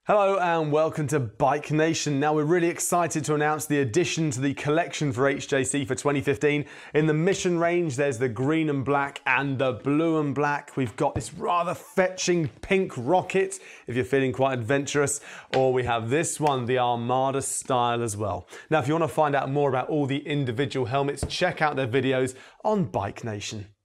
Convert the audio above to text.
Hello and welcome to Bike Nation. Now we're really excited to announce the addition to the collection for HJC for 2015. In the Mission range there's the green and black and the blue and black. We've got this rather fetching pink rocket if you're feeling quite adventurous, or we have this one, the Armada style as well. Now if you want to find out more about all the individual helmets, check out their videos on Bike Nation.